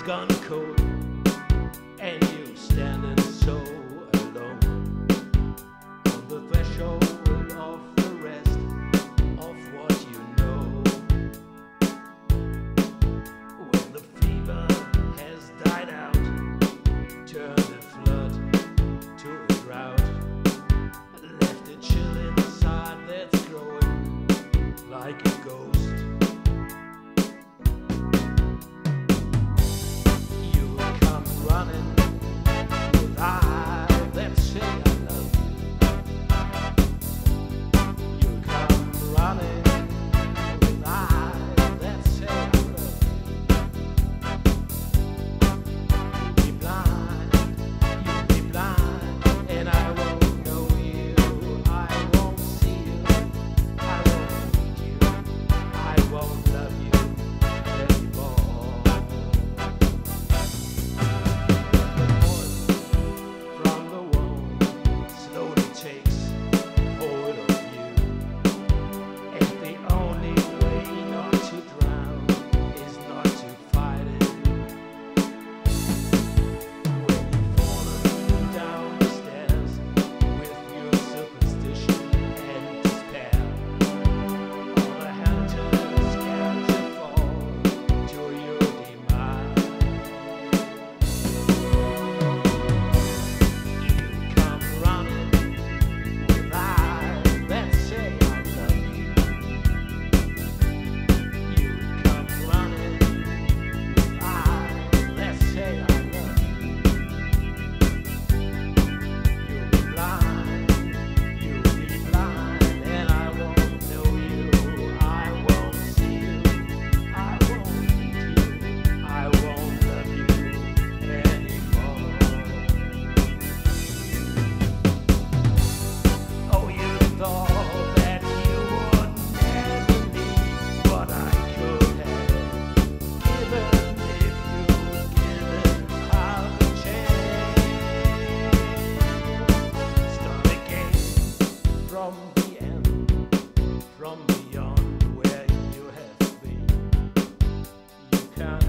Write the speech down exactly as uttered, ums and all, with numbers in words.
gone cold, and you standing so alone on the threshold of the rest of what you know. When the fever has died out, turn the flood to a drought, left a chill inside that's growing like a ghost. Running with eyes that say I love you. You come running with eyes that say I love you. You'll be blind, you'll be blind, and I won't know you. I won't see you, I won't need you, I won't love you anymore. From the end, from beyond where you have been, you can